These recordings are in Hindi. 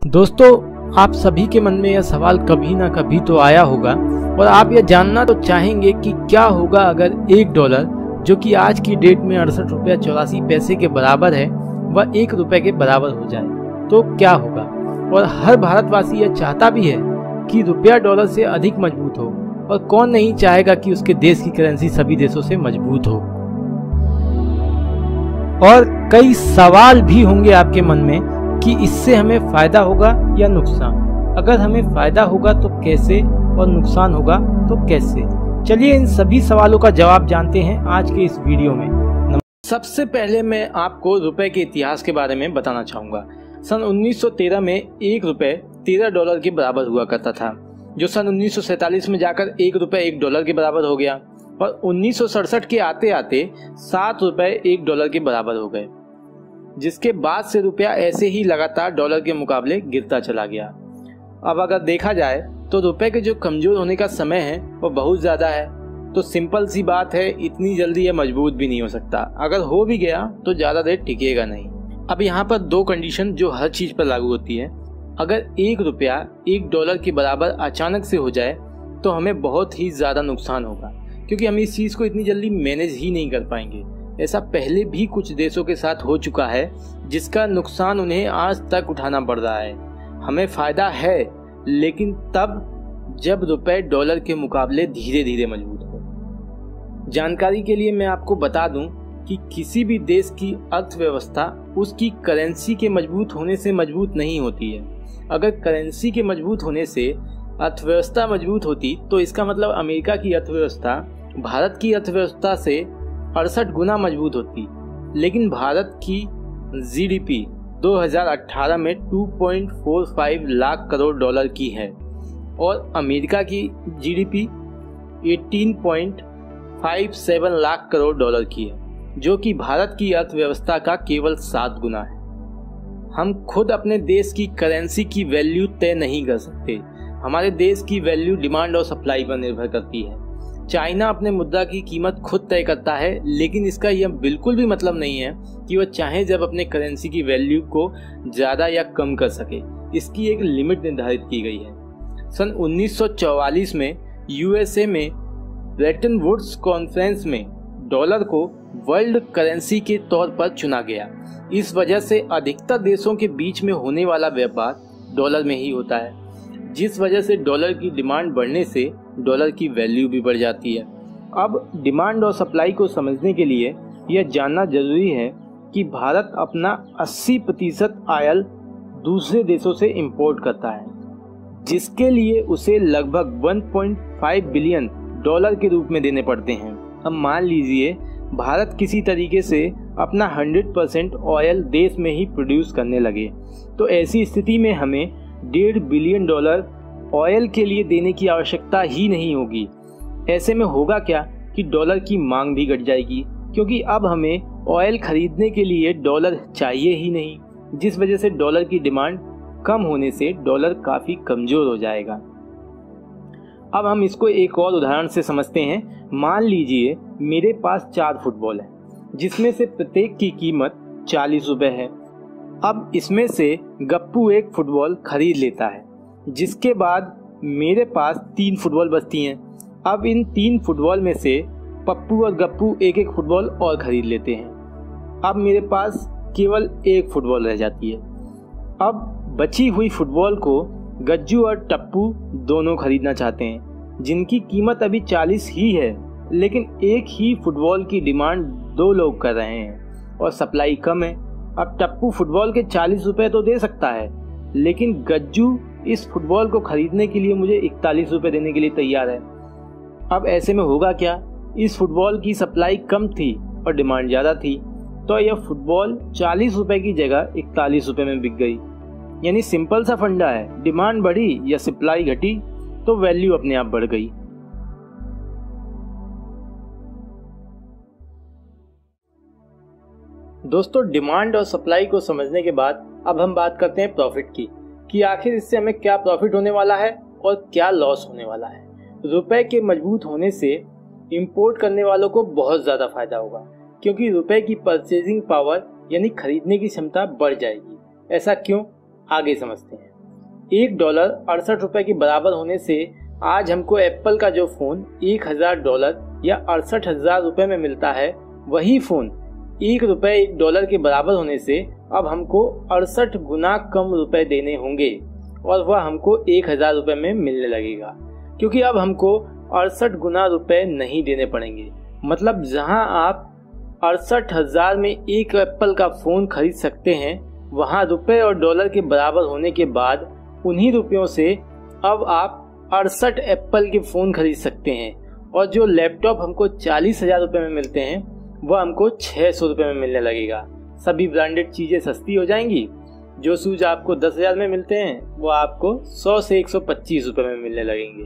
दोस्तों, आप सभी के मन में यह सवाल कभी ना कभी तो आया होगा और आप यह जानना तो चाहेंगे कि क्या होगा अगर $1 जो कि आज की डेट में 68.84 रुपये के बराबर है वह $1 के बराबर हो जाए तो क्या होगा। और हर भारतवासी यह चाहता भी है कि रुपया डॉलर से अधिक मजबूत हो और कौन नहीं चाहेगा कि उसके देश की करेंसी सभी देशों से मजबूत हो। और कई सवाल भी होंगे आपके मन में कि इससे हमें फायदा होगा या नुकसान। अगर हमें फायदा होगा तो कैसे और नुकसान होगा तो कैसे। चलिए इन सभी सवालों का जवाब जानते हैं आज के इस वीडियो में। सबसे पहले मैं आपको रुपए के इतिहास के बारे में बताना चाहूँगा। सन 1913 में $1 $13 के बराबर हुआ करता था, जो सन 1947 में जाकर $1 $1 के बराबर हो गया और 1967 के आते आते $7 $1 के बराबर हो गए, जिसके बाद से रुपया ऐसे ही लगातार डॉलर के मुकाबले गिरता चला गया। अब अगर देखा जाए तो रुपए के जो कमजोर होने का समय है वो बहुत ज़्यादा है, तो सिंपल सी बात है इतनी जल्दी ये मजबूत भी नहीं हो सकता। अगर हो भी गया तो ज़्यादा देर टिकेगा नहीं। अब यहाँ पर दो कंडीशन जो हर चीज़ पर लागू होती है। अगर $1 $1 के बराबर अचानक से हो जाए तो हमें बहुत ही ज़्यादा नुकसान होगा, क्योंकि हम इस चीज़ को इतनी जल्दी मैनेज ही नहीं कर पाएंगे। ऐसा पहले भी कुछ देशों के साथ हो चुका है, जिसका नुकसान उन्हें आज तक उठाना पड़ रहा है। हमें फ़ायदा है, लेकिन तब जब रुपए डॉलर के मुकाबले धीरे धीरे मजबूत हो। जानकारी के लिए मैं आपको बता दूं कि किसी भी देश की अर्थव्यवस्था उसकी करेंसी के मजबूत होने से मजबूत नहीं होती है। अगर करेंसी के मजबूत होने से अर्थव्यवस्था मजबूत होती तो इसका मतलब अमेरिका की अर्थव्यवस्था भारत की अर्थव्यवस्था से 68 गुना मजबूत होती। लेकिन भारत की जीडीपी 2018 में 2.45 लाख करोड़ डॉलर की है और अमेरिका की जीडीपी 18.57 लाख करोड़ डॉलर की है, जो कि भारत की अर्थव्यवस्था का केवल 7 गुना है। हम खुद अपने देश की करेंसी की वैल्यू तय नहीं कर सकते। हमारे देश की वैल्यू डिमांड और सप्लाई पर निर्भर करती है। चाइना अपने मुद्रा की कीमत खुद तय करता है, लेकिन इसका यह बिल्कुल भी मतलब नहीं है कि वह चाहे जब अपने करेंसी की वैल्यू को ज़्यादा या कम कर सके। इसकी एक लिमिट निर्धारित की गई है। सन 1944 में यूएसए में ब्रेटन वुड्स कॉन्फ्रेंस में डॉलर को वर्ल्ड करेंसी के तौर पर चुना गया। इस वजह से अधिकतर देशों के बीच में होने वाला व्यापार डॉलर में ही होता है, जिस वजह से डॉलर की डिमांड बढ़ने से डॉलर की वैल्यू भी बढ़ जाती है। अब डिमांड और सप्लाई को समझने के लिए यह जानना जरूरी है कि भारत अपना 80% आयल दूसरे देशों से इंपोर्ट करता है, जिसके लिए उसे लगभग $1.5 बिलियन के रूप में देने पड़ते हैं। अब मान लीजिए भारत किसी तरीके से अपना 100% ऑयल देश में ही प्रोड्यूस करने लगे, तो ऐसी स्थिति में हमें $1.5 बिलियन ऑयल के लिए देने की आवश्यकता ही नहीं होगी। ऐसे में होगा क्या कि डॉलर की मांग भी घट जाएगी, क्योंकि अब हमें ऑयल खरीदने के लिए डॉलर चाहिए ही नहीं, जिस वजह से डॉलर की डिमांड कम होने से डॉलर काफ़ी कमज़ोर हो जाएगा। अब हम इसको एक और उदाहरण से समझते हैं। मान लीजिए मेरे पास 4 फुटबॉल हैं, जिसमें से प्रत्येक की कीमत $40 है। अब इसमें से गप्पू एक फुटबॉल खरीद लेता है, जिसके बाद मेरे पास 3 फुटबॉल बचती हैं। अब इन 3 फुटबॉल में से पप्पू और गप्पू एक एक फुटबॉल और खरीद लेते हैं। अब मेरे पास केवल 1 फुटबॉल रह जाती है। अब बची हुई फुटबॉल को गज्जू और टप्पू दोनों खरीदना चाहते हैं, जिनकी कीमत अभी 40 ही है, लेकिन एक ही फुटबॉल की डिमांड 2 लोग कर रहे हैं और सप्लाई कम है। अब टप्पू फुटबॉल के $40 तो दे सकता है, लेकिन गज्जू इस फुटबॉल को खरीदने के लिए मुझे $41 देने के लिए तैयार है। अब ऐसे में होगा क्या, इस फुटबॉल की सप्लाई कम थी और डिमांड ज़्यादा थी, तो यह फुटबॉल $40 की जगह $41 में बिक गई। यानी सिंपल सा फंडा है, डिमांड बढ़ी या सप्लाई घटी तो वैल्यू अपने आप बढ़ गई। दोस्तों, डिमांड और सप्लाई को समझने के बाद अब हम बात करते हैं प्रॉफिट की, कि आखिर इससे हमें क्या प्रॉफिट होने वाला है और क्या लॉस होने वाला है। रुपए के मजबूत होने से इंपोर्ट करने वालों को बहुत ज़्यादा फायदा होगा, क्योंकि रुपए की परचेजिंग पावर यानी खरीदने की क्षमता बढ़ जाएगी। ऐसा क्यों, आगे समझते हैं। $1 $68 के बराबर होने से आज हमको एप्पल का जो फ़ोन $1000 या 68,000 रुपये में मिलता है, वही फ़ोन $1 के बराबर होने से अब हमको 68 गुना कम रुपए देने होंगे और वह हमको 1000 रुपये में मिलने लगेगा, क्योंकि अब हमको 68 गुना रुपए नहीं देने पड़ेंगे। मतलब जहां आप 68,000 में एक एप्पल का फ़ोन खरीद सकते हैं, वहां रुपए और डॉलर के बराबर होने के बाद उन्हीं रुपयों से अब आप 68 एप्पल के फ़ोन खरीद सकते हैं और जो लैपटॉप हमको 40,000 रुपये में मिलते हैं वह हमको 600 रुपये में मिलने लगेगा। सभी ब्रांडेड चीज़ें सस्ती हो जाएंगी। जो शूज आपको 10,000 में मिलते हैं वो आपको 100 से 125 रुपये में मिलने लगेंगे।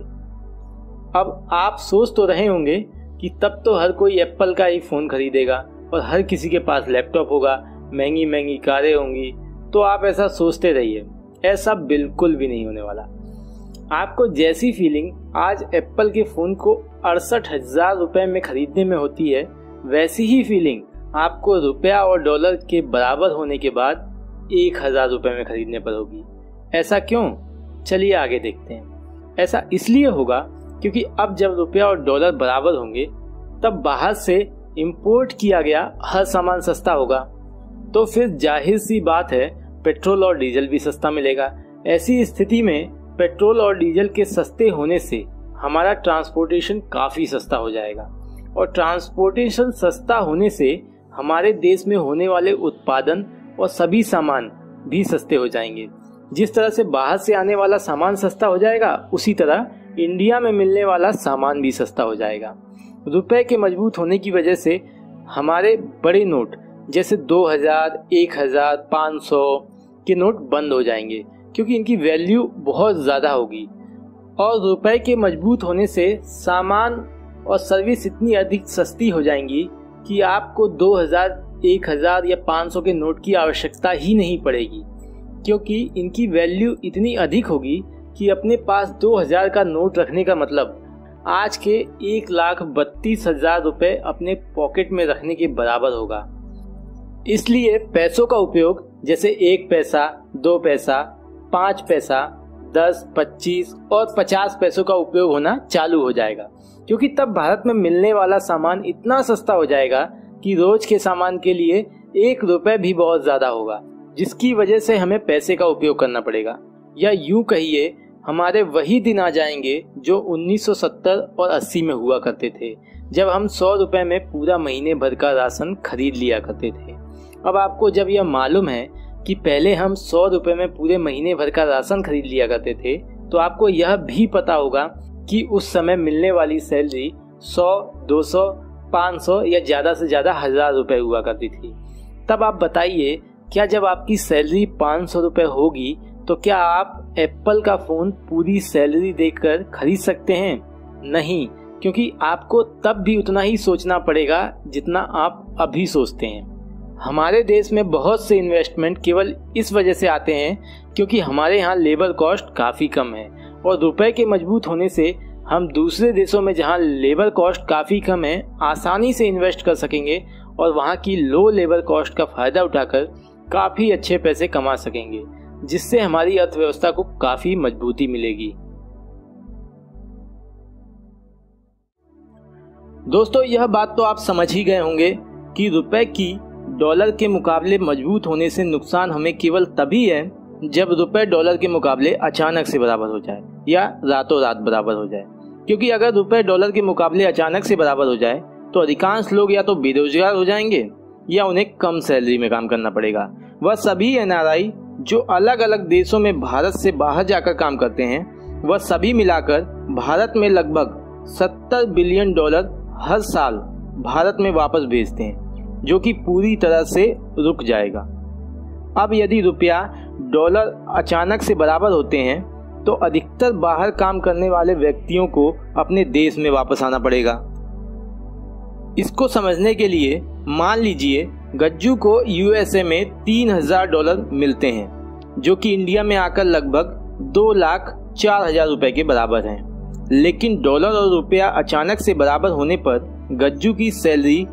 अब आप सोच तो रहे होंगे कि तब तो हर कोई एप्पल का ही फ़ोन खरीदेगा और हर किसी के पास लैपटॉप होगा, महंगी महंगी कारें होंगी। तो आप ऐसा सोचते रहिए, ऐसा बिल्कुल भी नहीं होने वाला। आपको जैसी फीलिंग आज एप्पल के फ़ोन को 68,000 रुपये में खरीदने में होती है, वैसी ही फीलिंग आपको रुपया और डॉलर के बराबर होने के बाद 1000 रुपये में खरीदने पर होगी। ऐसा क्यों? चलिए आगे देखते हैं। ऐसा इसलिए होगा क्योंकि अब जब रुपया और डॉलर बराबर होंगे तब बाहर से इंपोर्ट किया गया हर सामान सस्ता होगा, तो फिर जाहिर सी बात है पेट्रोल और डीजल भी सस्ता मिलेगा। ऐसी स्थिति में पेट्रोल और डीजल के सस्ते होने से हमारा ट्रांसपोर्टेशन काफ़ी सस्ता हो जाएगा और ट्रांसपोर्टेशन सस्ता होने से हमारे देश में होने वाले उत्पादन और सभी सामान भी सस्ते हो जाएंगे। जिस तरह से बाहर से आने वाला सामान सस्ता हो जाएगा, उसी तरह इंडिया में मिलने वाला सामान भी सस्ता हो जाएगा। रुपए के मजबूत होने की वजह से हमारे बड़े नोट जैसे 2000, 1000, 500 के नोट बंद हो जाएंगे क्योंकि इनकी वैल्यू बहुत ज़्यादा होगी। और रुपए के मजबूत होने से सामान और सर्विस इतनी अधिक सस्ती हो जाएंगी कि आपको 2000, 1000 या 500 के नोट की आवश्यकता ही नहीं पड़ेगी, क्योंकि इनकी वैल्यू इतनी अधिक होगी कि अपने पास 2000 का नोट रखने का मतलब आज के 1,32,000 रुपये अपने पॉकेट में रखने के बराबर होगा। इसलिए पैसों का उपयोग जैसे 1 पैसा, 2 पैसा, 5 पैसा, 10, 25 और 50 पैसों का उपयोग होना चालू हो जाएगा, क्योंकि तब भारत में मिलने वाला सामान इतना सस्ता हो जाएगा कि रोज के सामान के लिए 1 रुपये भी बहुत ज़्यादा होगा, जिसकी वजह से हमें पैसे का उपयोग करना पड़ेगा। या यूँ कहिए हमारे वही दिन आ जाएंगे जो 1970 और 80 में हुआ करते थे, जब हम 100 रुपये में पूरा महीने भर का राशन खरीद लिया करते थे। अब आपको जब यह मालूम है कि पहले हम 100 रुपये में पूरे महीने भर का राशन खरीद लिया करते थे, तो आपको यह भी पता होगा कि उस समय मिलने वाली सैलरी 100, 200, 500 या ज़्यादा से ज़्यादा 1000 रुपये हुआ करती थी। तब आप बताइए, क्या जब आपकी सैलरी 500 रुपये होगी तो क्या आप एप्पल का फ़ोन पूरी सैलरी देकर खरीद सकते हैं? नहीं, क्योंकि आपको तब भी उतना ही सोचना पड़ेगा जितना आप अभी सोचते हैं। हमारे देश में बहुत से इन्वेस्टमेंट केवल इस वजह से आते हैं क्योंकि हमारे यहाँ लेबर कॉस्ट काफ़ी कम है और रुपए के मजबूत होने से हम दूसरे देशों में जहाँ लेबर कॉस्ट काफ़ी कम है आसानी से इन्वेस्ट कर सकेंगे और वहाँ की लो लेबर कॉस्ट का फ़ायदा उठाकर काफ़ी अच्छे पैसे कमा सकेंगे, जिससे हमारी अर्थव्यवस्था को काफ़ी मजबूती मिलेगी। दोस्तों, यह बात तो आप समझ ही गए होंगे कि रुपए की डॉलर के मुकाबले मजबूत होने से नुकसान हमें केवल तभी है जब रुपए डॉलर के मुकाबले अचानक से बराबर हो जाए या रातों रात बराबर हो जाए। क्योंकि अगर रुपए डॉलर के मुकाबले अचानक से बराबर हो जाए तो अधिकांश लोग या तो बेरोजगार हो जाएंगे या उन्हें कम सैलरी में काम करना पड़ेगा। वह सभी NRI जो अलग अलग देशों में भारत से बाहर जाकर काम करते हैं, वह सभी मिलाकर भारत में लगभग $70 बिलियन हर साल भारत में वापस भेजते हैं, जो कि पूरी तरह से रुक जाएगा। अब यदि रुपया डॉलर अचानक से बराबर होते हैं तो अधिकतर बाहर काम करने वाले व्यक्तियों को अपने देश में वापस आना पड़ेगा। इसको समझने के लिए मान लीजिए गज्जू को USA में $3,000 मिलते हैं, जो कि इंडिया में आकर लगभग 2,04,000 रुपए के बराबर हैं। लेकिन डॉलर और रुपया अचानक से बराबर होने पर गज्जू की सैलरी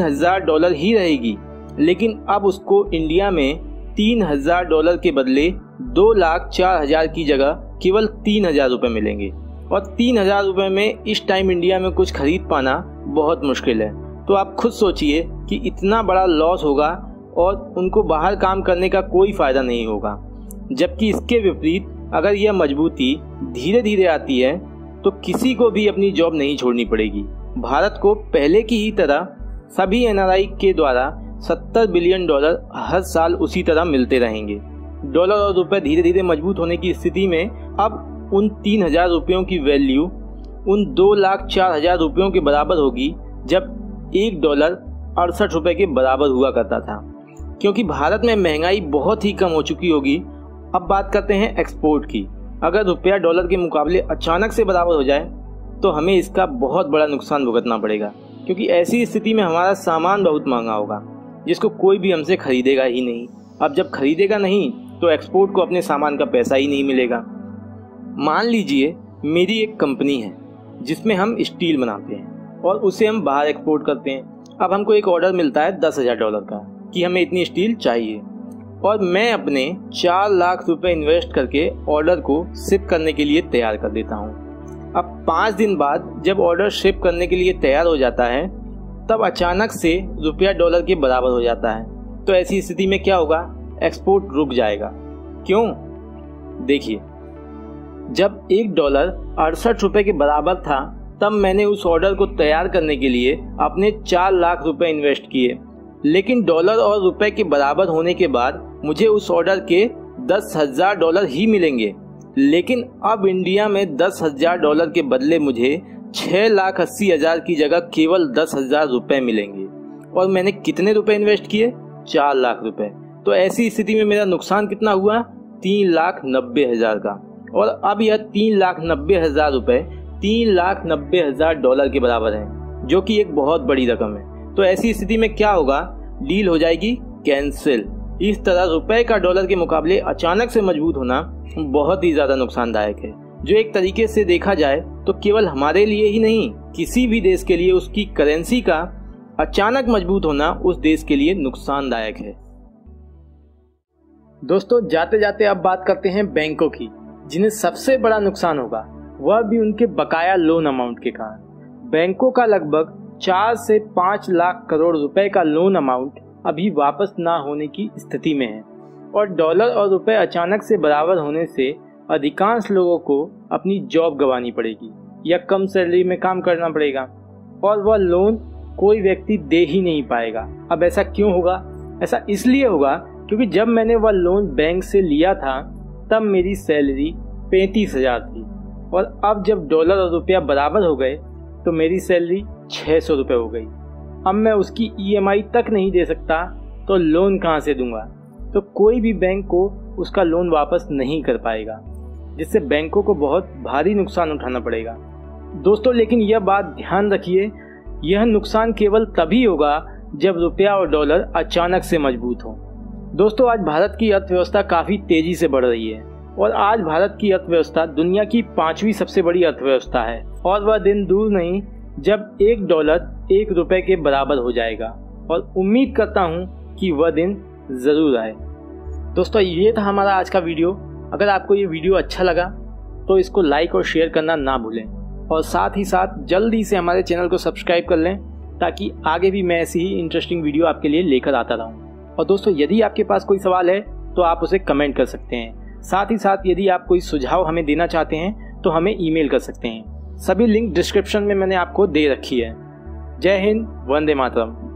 $3,000 ही रहेगी, लेकिन अब उसको इंडिया में $3,000 के बदले 2,04,000 की जगह केवल 3,000 रुपये मिलेंगे। और 3,000 रुपये में इस टाइम इंडिया में कुछ खरीद पाना बहुत मुश्किल है। तो आप खुद सोचिए कि इतना बड़ा लॉस होगा और उनको बाहर काम करने का कोई फ़ायदा नहीं होगा। जबकि इसके विपरीत अगर यह मजबूती धीरे धीरे आती है तो किसी को भी अपनी जॉब नहीं छोड़नी पड़ेगी। भारत को पहले की ही तरह सभी NRI के द्वारा $70 बिलियन हर साल उसी तरह मिलते रहेंगे। डॉलर और रुपए धीरे धीरे मजबूत होने की स्थिति में अब उन 3,000 रुपयों की वैल्यू उन 2,04,000 रुपयों के बराबर होगी जब $1 68 रुपये के बराबर हुआ करता था, क्योंकि भारत में महंगाई बहुत ही कम हो चुकी होगी। अब बात करते हैं एक्सपोर्ट की। अगर रुपया डॉलर के मुकाबले अचानक से बराबर हो जाए तो हमें इसका बहुत बड़ा नुकसान भुगतना पड़ेगा, क्योंकि ऐसी स्थिति में हमारा सामान बहुत महंगा होगा जिसको कोई भी हमसे खरीदेगा ही नहीं। अब जब खरीदेगा नहीं तो एक्सपोर्ट को अपने सामान का पैसा ही नहीं मिलेगा। मान लीजिए मेरी एक कंपनी है जिसमें हम स्टील बनाते हैं और उसे हम बाहर एक्सपोर्ट करते हैं। अब हमको एक ऑर्डर मिलता है $10,000 का कि हमें इतनी स्टील चाहिए, और मैं अपने 4 लाख रुपए इन्वेस्ट करके ऑर्डर को शिप करने के लिए तैयार कर देता हूँ। अब 5 दिन बाद जब ऑर्डर शिप करने के लिए तैयार हो जाता है तब अचानक से रुपया डॉलर के बराबर हो जाता है। तो ऐसी स्थिति में क्या होगा? एक्सपोर्ट रुक जाएगा। क्यों? देखिए, जब $1 68 रुपये के बराबर था तब मैंने उस ऑर्डर को तैयार करने के लिए अपने 4 लाख रुपए इन्वेस्ट किए, लेकिन डॉलर और रुपए के बराबर होने के बाद मुझे उस ऑर्डर के $10,000 ही मिलेंगे। लेकिन अब इंडिया में $10,000 के बदले मुझे 6,80,000 की जगह केवल $10,000 रुपये मिलेंगे। और मैंने कितने रुपए इन्वेस्ट किए? 4 लाख रुपए। तो ऐसी स्थिति में मेरा नुकसान कितना हुआ? 3,90,000 का। और अब यह 3,90,000 रुपये $3,90,000 के बराबर है, जो कि एक बहुत बड़ी रकम है। तो ऐसी स्थिति में क्या होगा? डील हो जाएगी कैंसिल। इस तरह रुपए का डॉलर के मुकाबले अचानक से मजबूत होना बहुत ही ज़्यादा नुकसानदायक है, जो एक तरीके से देखा जाए तो केवल हमारे लिए ही नहीं, किसी भी देश के लिए उसकी करेंसी का अचानक मजबूत होना उस देश के लिए नुकसानदायक है। दोस्तों, जाते जाते अब बात करते हैं बैंकों की, जिन्हें सबसे बड़ा नुकसान होगा, वह भी उनके बकाया लोन अमाउंट के कारण। बैंकों का लगभग 4 से 5 लाख करोड़ रुपए का लोन अमाउंट अभी वापस ना होने की स्थिति में है, और डॉलर और रुपए अचानक से बराबर होने से अधिकांश लोगों को अपनी जॉब गंवानी पड़ेगी या कम सैलरी में काम करना पड़ेगा, और वह लोन कोई व्यक्ति दे ही नहीं पाएगा। अब ऐसा क्यों होगा? ऐसा इसलिए होगा क्योंकि जब मैंने वह लोन बैंक से लिया था तब मेरी सैलरी 35,000 थी, और अब जब डॉलर और रुपया बराबर हो गए तो मेरी सैलरी 600 रुपये हो गई। अब मैं उसकी EMI तक नहीं दे सकता तो लोन कहाँ से दूंगा? तो कोई भी बैंक को उसका लोन वापस नहीं कर पाएगा, जिससे बैंकों को बहुत भारी नुकसान उठाना पड़ेगा। दोस्तों, लेकिन यह बात ध्यान रखिए, यह नुकसान केवल तभी होगा जब रुपया और डॉलर अचानक से मजबूत हो। दोस्तों, आज भारत की अर्थव्यवस्था काफ़ी तेज़ी से बढ़ रही है, और आज भारत की अर्थव्यवस्था दुनिया की 5वीं सबसे बड़ी अर्थव्यवस्था है, और वह दिन दूर नहीं जब $1 1 रुपये के बराबर हो जाएगा, और उम्मीद करता हूँ कि वह दिन ज़रूर आए। दोस्तों, ये था हमारा आज का वीडियो। अगर आपको ये वीडियो अच्छा लगा तो इसको लाइक और शेयर करना ना भूलें, और साथ ही साथ जल्दी से हमारे चैनल को सब्सक्राइब कर लें ताकि आगे भी मैं ऐसी ही इंटरेस्टिंग वीडियो आपके लिए लेकर आता रहूँ। और दोस्तों, यदि आपके पास कोई सवाल है तो आप उसे कमेंट कर सकते हैं। साथ ही साथ यदि आप कोई सुझाव हमें देना चाहते हैं तो हमें ईमेल कर सकते हैं। सभी लिंक डिस्क्रिप्शन में मैंने आपको दे रखी है। जय हिंद, वंदे मातरम।